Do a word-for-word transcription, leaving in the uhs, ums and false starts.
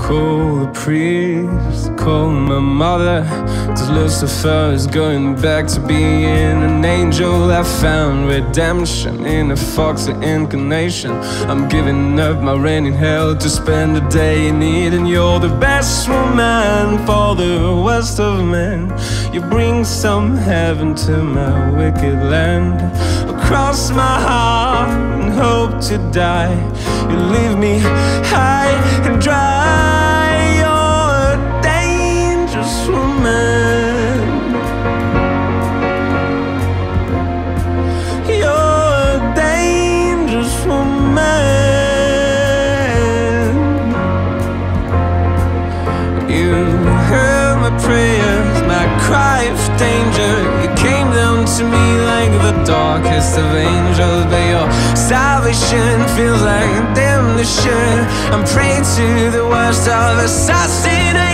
call the priest, call my mother, 'cause Lucifer is going back to being an angel. I found redemption in a foxy incarnation. I'm giving up my reign in hell to spend a day in Eden. You're the best woman for the worst of men. You bring some heaven to my wicked land. Across my heart and hope to die, you leave me high and dry. You're a dangerous woman. You're a dangerous woman. You heard my prayers, my cry of danger. You came down to me like the darkest of angels, but your salvation feels like damnation. I'm prey to the worst of assassins.